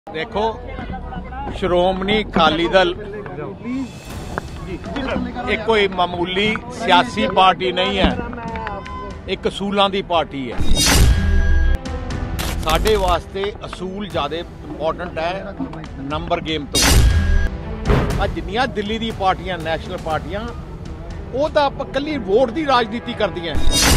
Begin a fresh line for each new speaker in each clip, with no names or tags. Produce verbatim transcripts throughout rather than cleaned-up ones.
देखो श्रोमणी अकाली दल एक कोई मामूली सियासी पार्टी नहीं है, एक असूलों की पार्टी है। साडे वास्ते असूल ज़्यादा इंपॉर्टेंट है नंबर गेम तो। आज जिन्नियां दिल्ली दी पार्टियां नैशनल पार्टियां वो तो आप कल्ली वोट की राजनीति करदियां,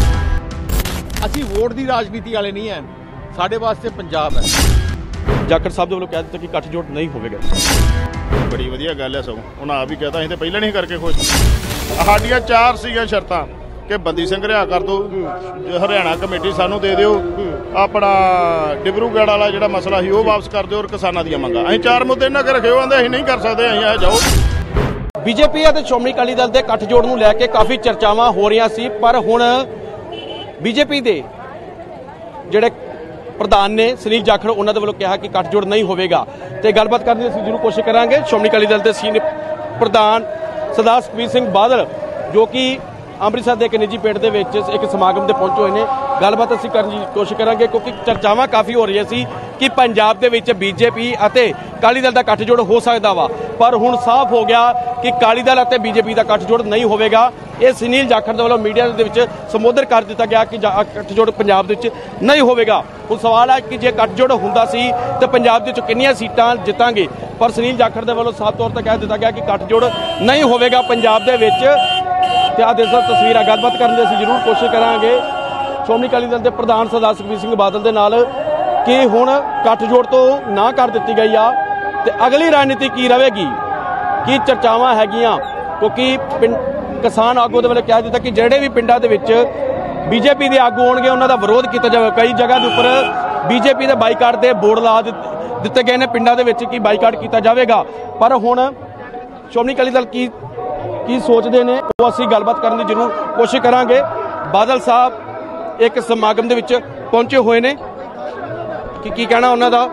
असी वोट की राजनीति वाले नहीं है। साडे वास्ते पंजाब है।
ਜਾਖੜ ਸਾਹਿਬ ਦੇ ਵੱਲੋਂ ਕਹਿ ਦਿੱਤਾ ਕਿ ਗੱਠਜੋੜ ਨਹੀਂ ਹੋਵੇਗਾ।
ਬੜੀ ਵਧੀਆ ਗੱਲ ਹੈ, ਸਗੋਂ ਉਹਨਾਂ ਆਪ ਹੀ ਕਹਤਾ ਅਸੀਂ ਤੇ ਪਹਿਲਾਂ ਨਹੀਂ ਕਰਕੇ ਖੁਸ਼। ਸਾਡੀਆਂ ਚਾਰ ਸੀਗੀਆਂ ਸ਼ਰਤਾਂ ਕਿ ਬੰਦੀ ਸਿੰਘ ਰਿਹਾ ਕਰ ਦੋ, ਹਰਿਆਣਾ ਕਮੇਟੀ ਸਾਨੂੰ ਦੇ ਦਿਓ, ਆਪਣਾ ਡਿਬਰੂਗੜ੍ਹ ਵਾਲਾ ਜਿਹੜਾ ਮਸਲਾ ਸੀ ਉਹ ਵਾਪਸ ਕਰ ਦਿਓ, ਔਰ ਕਿਸਾਨਾਂ ਦੀਆਂ ਮੰਗਾਂ। ਅਸੀਂ ਚਾਰ ਮੁੱਦੇ ਇਹਨਾਂ ਕੇ ਰੱਖੇ ਹੋ, ਆਂਦੇ ਅਸੀਂ ਨਹੀਂ ਕਰ ਸਕਦੇ, ਅਸੀਂ ਆ ਜਾਓ।
ਬੀਜੇਪੀ ਅਤੇ ਸ਼੍ਰੋਮਣੀ ਅਕਾਲੀ ਦਲ ਦੇ ਗੱਠਜੋੜ ਨੂੰ ਲੈ ਕੇ ਕਾਫੀ ਚਰਚਾਵਾਂ ਹੋ ਰਹੀਆਂ ਸੀ, ਪਰ ਹੁਣ ਬੀਜੇਪੀ ਦੇ ਜਿਹੜੇ ਪ੍ਰਧਾਨ ਨੇ ਸੁਨੀਲ ਜਾਖੜ ਉਹਨਾਂ ਦੇ ਵੱਲੋਂ ਕਿਹਾ ਕਿ ਗੱਠਜੋੜ ਨਹੀਂ ਹੋਵੇਗਾ। ਤੇ ਗੱਲਬਾਤ ਕਰਨ ਦੀ ਅਸੀਂ ਜ਼ਰੂਰ ਕੋਸ਼ਿਸ਼ ਕਰਾਂਗੇ ਸ਼੍ਰੋਮਣੀ ਅਕਾਲੀ ਦਲ ਦੇ ਸੀਨੀਅਰ ਪ੍ਰਧਾਨ ਸਰਦਾਰ ਸੁਖਬੀਰ ਸਿੰਘ ਬਾਦਲ, ਜੋ ਕਿ ਅੰਮ੍ਰਿਤਸਰ ਦੇ ਇੱਕ ਨਿੱਜੀ ਪਿੰਡ ਦੇ ਵਿੱਚ ਇੱਕ ਸਮਾਗਮ ਤੇ ਪਹੁੰਚੇ ਹੋਏ ਨੇ। ਗੱਲਬਾਤ ਅਸੀਂ ਕਰਨ ਦੀ ਕੋਸ਼ਿਸ਼ ਕਰਾਂਗੇ ਕਿਉਂਕਿ ਚਰਚਾਵਾਂ ਕਾਫੀ ਹੋ ਰਹੀਆਂ ਸੀ ਕਿ ਪੰਜਾਬ ਦੇ ਵਿੱਚ ਬੀਜੇਪੀ ਅਤੇ ਅਕਾਲੀ ਦਲ ਦਾ ਗੱਠਜੋੜ ਹੋ ਸਕਦਾ ਵਾ, ਪਰ ਹੁਣ ਸਾਫ਼ ਹੋ ਗਿਆ ਕਿ ਅਕਾਲੀ ਦਲ ਅਤੇ ਬੀਜੇਪੀ ਦਾ ਗੱਠਜੋੜ ਨਹੀਂ ਹੋਵੇਗਾ। ਇਹ ਸੁਨੀਲ ਜਾਖੜ ਦੇ ਵੱਲੋਂ ਮੀਡੀਆ ਦੇ ਵਿੱਚ ਸੰਬੋਧਨ ਕਰ ਦਿੱਤਾ ਗਿਆ ਕਿ ਗੱਠਜੋੜ ਪੰਜਾਬ ਦੇ ਵਿੱਚ ਨਹੀਂ ਹੋਵੇਗਾ। ਹੁਣ ਸਵਾਲ ਹੈ ਕਿ ਜੇ ਗੱਠਜੋੜ ਹੁੰਦਾ ਸੀ ਤਾਂ ਪੰਜਾਬ ਦੇ ਵਿੱਚ ਕਿੰਨੀਆਂ ਸੀਟਾਂ ਜਿੱਤਾਂਗੇ, ਪਰ ਸੁਨੀਲ ਜਾਖੜ ਦੇ ਵੱਲੋਂ ਸਾਫ਼ ਤੌਰ ਤੇ ਕਹਿ ਦਿੱਤਾ ਗਿਆ ਕਿ ਗੱਠਜੋੜ ਨਹੀਂ ਹੋਵੇਗਾ ਪੰਜਾਬ ਦੇ ਵਿੱਚ। ਤੇ ਆਹ ਦੇਖੋ ਤਸਵੀਰਾਂ, ਗੱਲਬਾਤ ਕਰਨ ਦੀ ਅਸੀਂ ਜ਼ਰੂਰ ਕੋਸ਼ਿਸ਼ ਕਰਾਂਗੇ ਸ਼੍ਰੋਮਣੀ ਅਕਾਲੀ ਦਲ ਦੇ ਪ੍ਰਧਾਨ ਸਰਦਾਰ ਸੁਖਬੀਰ ਸਿੰਘ ਬਾਦਲ ਦੇ ਨਾਲ ਕਿ ਹੁਣ ਗੱਠਜੋੜ ਤੋਂ ਨਾ ਕਰ ਦਿੱਤੀ ਗਈ ਆ ਤੇ ਅਗਲੀ ਰਣਨੀਤੀ ਕੀ ਰਹੇਗੀ, ਕੀ ਚਰਚਾਵਾਂ ਹੈਗੀਆਂ। ਕਿਉਂਕਿ ਕਿਸਾਨ ਆਗੂ ਦੇ ਵੱਲੋਂ ਕਹਿ ਦਿੱਤਾ ਕਿ ਜਿਹੜੇ ਵੀ ਪਿੰਡਾਂ ਦੇ ਵਿੱਚ ਬੀਜੇਪੀ ਦੇ ਆਗੂ ਹੋਣਗੇ ਉਹਨਾਂ ਦਾ ਵਿਰੋਧ ਕੀਤਾ ਜਾਵੇ। ਕਈ ਜਗ੍ਹਾ ਦੇ ਉੱਪਰ ਬੀਜੇਪੀ ਦੇ ਬਾਈਕਾਟ ਦੇ ਬੋਰਡ ਲਾ ਦਿੱਤੇ ਗਏ ਨੇ ਪਿੰਡਾਂ ਦੇ ਵਿੱਚ ਕਿ ਬਾਈਕਾਟ ਕੀਤਾ ਜਾਵੇਗਾ, ਪਰ ਹੁਣ ਸ਼੍ਰੋਮਣੀ ਅਕਾਲੀ ਦਲ ਕੀ ਕੀ ਸੋਚਦੇ ਨੇ ਉਹ ਅਸੀਂ ਗੱਲਬਾਤ ਕਰਨ ਦੀ ਜ਼ਰੂਰ ਕੋਸ਼ਿਸ਼ ਕਰਾਂਗੇ। ਬਾਦਲ ਸਾਹਿਬ ਇੱਕ ਸਮਾਗਮ ਦੇ ਵਿੱਚ ਪਹੁੰਚੇ ਹੋਏ ਨੇ ਕਿ ਕੀ ਕਹਿਣਾ ਉਹਨਾਂ ਦਾ।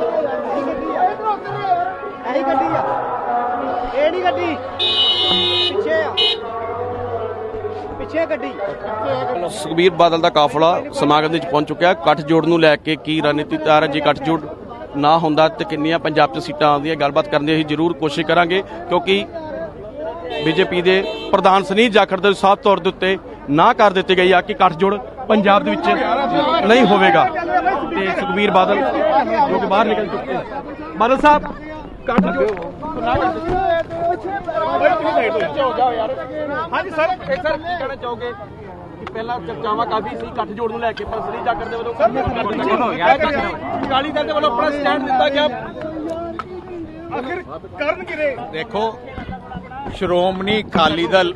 ਇਹ ਗੱਡੀ ਆ, ਇਹ ਨਹੀਂ ਗੱਡੀ, ਪਿੱਛੇ ਆ, ਪਿੱਛੇ ਗੱਡੀ।
ਸੁਖਬੀਰ ਬਾਦਲ ਦਾ ਕਾਫਲਾ ਸਮਾਗਮ ਦੇ ਵਿੱਚ ਪਹੁੰਚ ਚੁੱਕਿਆ। ਗੱਠਜੋੜ ਨੂੰ ਲੈ ਕੇ ਕੀ ਰਣਨੀਤੀ ਤਿਆਰ ਹੈ? ਜੇ ਗੱਠਜੋੜ ਨਾ ਹੁੰਦਾ ਤੇ ਕਿੰਨੀਆਂ ਪੰਜਾਬ 'ਚ ਸੀਟਾਂ ਆਉਂਦੀਆਂ? ਗੱਲਬਾਤ ਕਰਨ ਦੀ ਅਸੀਂ ਜ਼ਰੂਰ ਕੋਸ਼ਿਸ਼ ਕਰਾਂਗੇ ਕਿਉਂਕਿ ਬੀਜੇਪੀ ਦੇ ਪ੍ਰਧਾਨ ਸੁਨੀਲ ਜਾਖੜ ਦੇ ਸਾਫ਼ ਤੌਰ ਦੇ ਉੱਤੇ ਨਾ ਕਰ ਦਿੱਤੀ ਗਈ ਆ ਕਿ ਗੱਠਜੋੜ ਪੰਜਾਬ ਦੇ ਵਿੱਚ ਨਹੀਂ ਹੋਵੇਗਾ। ਤੇ ਸੁਖਬੀਰ ਬਾਦਲ ਜੋ ਕਿ ਬਾਹਰ ਨਿਕਲ ਚੁੱਕੇ। ਬਾਦਲ ਸਾਹਿਬ ਗੱਠਜੋੜ ਹਾਂਜੀ ਸਰ, ਸਰ ਕੀ ਕਹਿਣਾ ਚਾਹੋਗੇ ਕਿ ਪਹਿਲਾਂ ਚਰਚਾਵਾਂ ਕਾਫੀ ਸੀ ਗੱਠਜੋੜ ਨੂੰ ਲੈ ਕੇ, ਪਰ ਸੁਨੀਲ ਜਾਖੜ ਦੇ ਵੱਲੋਂ ਅਕਾਲੀ ਦਲ ਦੇ ਵੱਲੋਂ ਆਪਣਾ ਸਟੈਂਡ ਦਿੱਤਾ ਗਿਆ, ਆਖਿਰ ਕਰਨ ਕਿਰੇ।
देखो श्रोमणी अकाली दल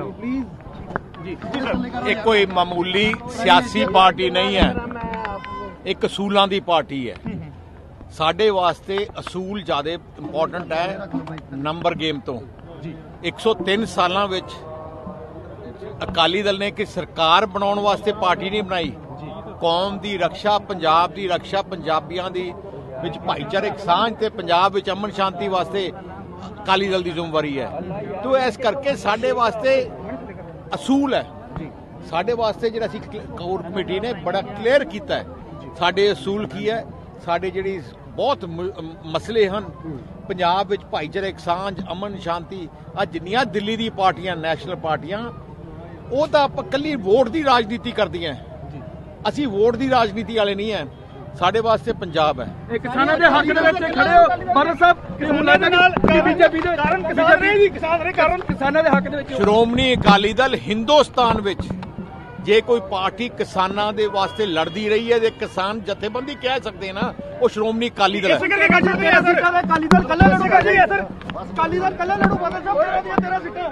एक कोई मामूली सियासी पार्टी नहीं है, एक असूलों की पार्टी है। साडे वास्ते असूल ज़्यादा इंपॉर्टेंट है नंबर गेम तो। एक सौ तीन सालों विच अकाली दल ने कि सरकार बनाने वास्ते पार्टी नहीं बनाई, कौम की रक्षा, पंजाब की रक्षा, पंजाबियों की विच भाईचारक सांझ ते पंजाब विच अमन शांति वास्ते अकाली दल की जिम्मेवारी है। तो इस करके साडे वास्ते असूल है। साडे वास्ते जिहड़ा असीं कोर कमेटी ने बड़ा क्लीयर कीता है साडे असूल की है। साडे जिहड़ी बहुत मसले हैं पंजाब विच भाईचारक सांझ, अमन शांति, आ जिन्नियां दिल्ली दी पार्टियां नैशनल पार्टियां वो तो आप कल्ली वोट की राजनीति करदियां, असीं वोट की राजनीति वाले नहीं है। साडे वास्ते पंजाब है।
किसानों के हक ਦੇ ਵਿੱਚ ਖੜੇ ਹੋ ਬਾਦਲ ਸਾਹਿਬ, ਕਿਸਾਨਾਂ ਦੇ ਨਾਲ ਬੀਜੇਪੀ ਦੇ ਕਾਰਨ ਕਿਸਾਨ ਨਹੀਂ ਕਿਸਾਨ ਨਹੀਂ ਕਾਰਨ ਕਿਸਾਨਾਂ ਦੇ ਹੱਕ ਦੇ ਵਿੱਚ
श्रोमणी अकाली दल हिंदुस्तान विच जे कोई पार्टी किसानां दे वास्ते लड़दी रही है ते किसान जथेबंदी कह सकते हैं ना, वो श्रोमणी अकाली दल है।
ਅਕਾਲੀ ਦਲ ਕੱਲਾ ਲੜੂਗਾ ਜੀ, ਅਕਾਲੀ ਦਲ ਕੱਲਾ ਲੜੂ। ਬਾਦਲ ਸਾਹਿਬ ਤੇਰਾ ਦੀਆਂ ਤੇਰਾ ਸੀਟਾਂ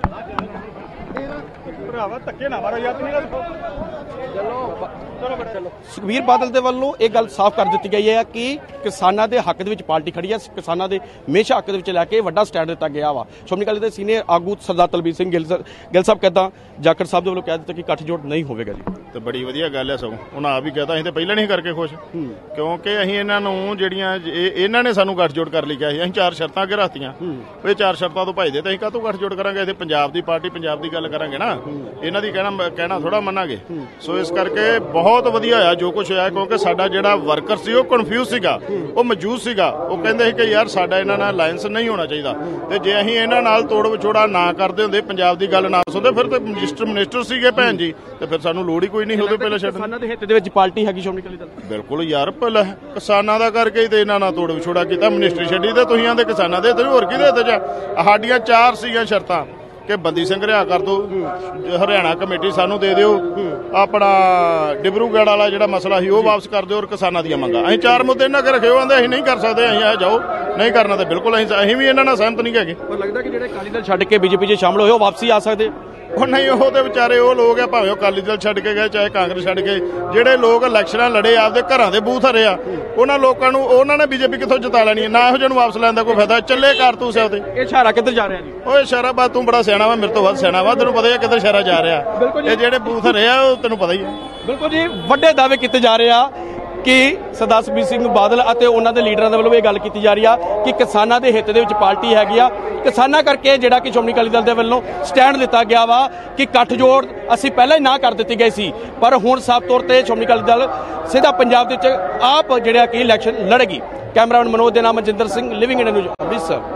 ਭਰਾਵਾ ਧੱਕੇ ਨਾ ਮਾਰੋ ਯਾਰ ਤੁਸੀਂ। ਚਲੋ ਚਲੋ ਚਲੋ
ਸੁਖਬੀਰ ਬਾਦਲ ਦੇ ਵੱਲੋਂ ਇਹ ਗੱਲ ਸਾਫ਼ ਕਰ ਦਿੱਤੀ ਗਈ ਹੈ ਕਿ ਕਿਸਾਨਾਂ ਦੇ ਹੱਕ ਦੇ ਵਿੱਚ ਪਾਰਟੀ ਖੜੀ ਹੈ, ਕਿਸਾਨਾਂ ਦੇ ਹਮੇਸ਼ਾ ਹੱਕ ਦੇ ਵਿੱਚ ਲੈ ਕੇ ਵੱਡਾ ਸਟੈਂਡ ਦਿੱਤਾ ਗਿਆ ਵਾ। ਸ਼੍ਰੋਮਣੀ ਅਕਾਲੀ ਦਲ ਦੇ ਸੀਨੀਅਰ ਆਗੂ ਸਰਦਾਰ ਤਲਬੀਰ ਸਿੰਘ ਗਿੱਲ ਗਿੱਲ ਸਾਹਿਬ ਕਹਿੰਦਾ ਜਾਖੜ ਸਾਹਿਬ ਦੇ ਵੱਲੋਂ ਕਹਿ ਦਿੱਤਾ ਕਿ ਗੱਠਜੋੜ ਨਹੀਂ ਹੋਵੇਗਾ ਜੀ।
ਤੇ ਬੜੀ ਵਧੀਆ ਗੱਲ ਹੈ, ਸਗੋਂ ਉਹਨਾਂ ਆਪ ਹੀ ਕਹਤਾ ਅਸੀਂ ਤੇ ਪਹਿਲਾਂ ਨਹੀਂ ਕਰਕੇ ਖੁਸ਼, ਕਿਉਂਕਿ ਅਸੀਂ ਇਹਨਾਂ ਨੂੰ ਜਿਹੜੀਆਂ ਇਹਨਾਂ ਨੇ ਸਾਨੂੰ ਗੱਠਜੋੜ ਕਰ ਲਈ ਕਿਹਾ ਸੀ, ਅਸੀਂ ਚਾਰ ਸ਼ਰਤਾਂ ਅੱਗੇ ਰੱਖਤੀਆਂ, ਇਹ ਚਾਰ ਸ਼ਰਤਾਂ ਤੋਂ ਭਜਦੇ ਤੇ ਅਸੀਂ ਕਾਹਤੋਂ ਗੱਠਜੋੜ ਕਰਾਂਗੇ। ਇੱਥੇ ਪੰਜਾਬ ਦੀ ਪਾਰਟੀ, ਪੰਜਾਬ ਦੀ ਗੱਲ ਗੱਲ ਕਰਾਂਗੇ ਨਾ, ਇਹਨਾਂ ਦੀ ਕਹਿਣਾ ਕਹਿਣਾ ਥੋੜਾ ਮੰਨਾਂਗੇ। ਸੋ ਇਸ ਕਰਕੇ ਬਹੁਤ ਵਧੀਆ ਹੋਇਆ ਜੋ ਕੁਝ ਹੋਇਆ, ਕਿਉਂਕਿ ਸਾਡਾ ਜਿਹੜਾ ਵਰਕਰ ਸੀ ਉਹ ਕਨਫਿਊਜ਼ ਸੀਗਾ, ਉਹ ਮੌਜੂਦ ਸੀਗਾ। ਉਹ ਕਹਿੰਦੇ ਸੀ ਕਿ ਯਾਰ ਸਾਡਾ ਇਹਨਾਂ ਨਾਲ ਅਲਾਇੰਸ ਨਹੀਂ ਹੋਣਾ ਚਾਹੀਦਾ, ਤੇ ਜੇ ਅਸੀਂ ਇਹਨਾਂ ਨਾਲ ਤੋੜ ਵਿਛੋੜਾ ਨਾ ਕਰਦੇ ਹੁੰਦੇ, ਪੰਜਾਬ ਦੀ ਗੱਲ ਨਾ ਸੁਣਦੇ, ਫਿਰ ਤੇ ਮਿਨਿਸਟਰ ਮਿਨਿਸਟਰ ਸੀਗੇ ਭੈਣ ਜੀ, ਤੇ ਫਿਰ ਸਾਨੂੰ ਲੋੜ ਹੀ ਕੋਈ ਨਹੀਂ ਉਹਦੇ ਪਹਿਲੇ ਛੱਡਣ।
ਕਿਸਾਨਾਂ ਦੇ ਹਿੱਤ ਦੇ ਵਿੱਚ ਪਾਰਟੀ ਹੈਗੀ ਸ਼੍ਰੋਮਣੀ ਅਕਾਲੀ ਦਲ?
ਬਿਲਕੁਲ ਯਾਰ, ਪਹਿਲਾਂ ਕਿਸਾਨਾਂ ਦਾ ਕਰਕੇ ਹੀ ਤੇ ਇਹਨਾਂ ਨਾਲ ਤੋੜ ਵਿਛੋੜਾ ਕੀਤਾ, ਮਿਨਿਸਟਰੀ ਛੱਡੀ ਤੇ ਤੁਸੀਂ ਆਂਦੇ ਕਿਸਾਨਾਂ ਦੇ ਤੇ ਹੋਰ ਕਿਹਦੇ ਹੱਥ 'ਚ? ਸਾਡੀਆਂ ਚਾਰ ਸੀਗੀਆਂ ਸ਼ਰਤਾਂ ਕਿ ਬੰਦੀ ਸਿੰਘ ਰਿਹਾ ਕਰ ਦੋ, ਹਰਿਆਣਾ ਕਮੇਟੀ ਸਾਨੂੰ ਦੇ ਦਿਓ, ਆਪਣਾ ਡਿਬਰੂਗੜ੍ਹ ਵਾਲਾ ਜਿਹੜਾ ਮਸਲਾ ਸੀ ਉਹ ਵਾਪਸ ਕਰ ਦਿਓ, ਔਰ ਕਿਸਾਨਾਂ ਦੀਆਂ ਮੰਗਾਂ। ਅਸੀਂ ਚਾਰ ਮੁੱਦੇ ਇਹਨਾਂ ਕੇ ਰੱਖੇ ਹੋ, ਆਂਦੇ ਅਸੀਂ ਨਹੀਂ ਕਰ ਸਕਦੇ, ਅਸੀਂ ਆ ਜਾਓ ਨਹੀਂ ਕਰਨਾ ਤੇ ਬਿਲਕੁਲ ਅਸੀਂ ਅਸੀਂ ਵੀ ਇਹਨਾਂ ਨਾਲ ਸਹਿਮਤ ਨਹੀਂ ਹੈਗੇ।
ਪਰ ਲੱਗਦਾ ਕਿ ਜਿਹੜੇ ਅਕਾਲੀ ਦਲ ਛੱਡ ਕੇ ਬੀਜੇਪੀ 'ਚ ਸ਼ਾਮਲ ਹੋਏ ਉਹ ਵਾਪਸੀ ਆ ਸਕਦੇ?
ਉਹ ਨਹੀਂ, ਉਹ ਤੇ ਵਿਚਾਰੇ ਉਹ ਲੋਕ ਆ, ਭਾਵੇਂ ਉਹ ਅਕਾਲੀ ਦਲ ਛੱਡ ਕੇ ਗਏ ਚਾਹੇ ਕਾਂਗਰਸ ਛੱਡ ਕੇ, ਜਿਹੜੇ ਲੋਕ ਇਲੈਕਸ਼ਨਾਂ ਲੜੇ ਆਪਦੇ ਘਰਾਂ ਦੇ ਬੂਥ ਹਰੇ ਆ, ਉਹਨਾਂ ਲੋਕਾਂ ਨੂੰ ਉਹਨਾਂ ਨੇ ਬੀਜੇਪੀ ਕਿੱਥੋਂ ਜਿਤਾ ਲੈਣੀ ਹੈ? ਨਾ ਇਹੋ ਜਿਹੇ ਨੂੰ ਵਾਪਸ ਲੈਣ ਦਾ ਕੋਈ ਫਾਇਦਾ, ਚੱਲੇ ਕਾਰਤੂਸ ਆ ਉਹਦੇ।
ਇਹ ਇਸ਼ਾਰਾ ਕਿੱਧਰ ਜਾ ਰਿਹਾ ਜੀ?
ਓਏ ਇਸ਼ਾਰਾ ਬਾ ਤੂੰ ਬੜਾ ਸਿਆਣਾ ਵਾ, ਮੇਰੇ ਤੋਂ ਵੱਧ ਸਿਆਣਾ ਵਾ, ਤੈਨੂੰ ਪਤਾ ਹੀ ਕਿੱਧਰ ਇਸ਼ਾਰਾ ਜਾ ਰਿਹਾ। ਇਹ ਜਿਹੜੇ ਬੂਥ ਹਰੇ ਆ ਉਹ ਤੈਨੂੰ ਪਤਾ ਹੀ ਹੈ।
ਬਿਲਕੁਲ ਜੀ, ਵੱਡੇ ਦਾਅਵੇ ਕੀਤੇ ਜਾ ਰਹੇ ਆ ਕਿ ਸਰਦਾਰ ਸੁਖਬੀਰ ਸਿੰਘ ਬਾਦਲ ਅਤੇ ਉਹਨਾਂ ਦੇ ਲੀਡਰਾਂ ਦੇ ਵੱਲੋਂ ਇਹ ਗੱਲ ਕੀਤੀ ਜਾ ਰਹੀ ਆ ਕਿ ਕਿਸਾਨਾਂ ਦੇ ਹਿੱਤ ਦੇ ਵਿੱਚ ਪਾਰਟੀ ਹੈਗੀ ਆ। ਕਿਸਾਨਾਂ ਕਰਕੇ ਜਿਹੜਾ ਕਿ ਸ਼੍ਰੋਮਣੀ ਅਕਾਲੀ ਦਲ ਦੇ ਵੱਲੋਂ ਸਟੈਂਡ ਲਿੱਤਾ ਗਿਆ ਵਾ ਕਿ ਗੱਠਜੋੜ ਅਸੀਂ ਪਹਿਲਾਂ ਹੀ ਨਾ ਕਰ ਦਿੱਤੀ ਗਈ ਸੀ, ਪਰ ਹੁਣ ਸਾਫ਼ ਤੌਰ ਤੇ ਸ਼੍ਰੋਮਣੀ ਅਕਾਲੀ ਦਲ ਸਿੱਧਾ ਪੰਜਾਬ ਦੇ ਵਿੱਚ ਆਪ ਜਿਹੜਾ ਕਿ ਇਲੈਕਸ਼ਨ ਲੜੇਗੀ। ਕੈਮਰਾਮੈਨ ਮਨੋਜ ਦੇ ਨਾਮ Manjinder Singh, Living India News, Amritsar.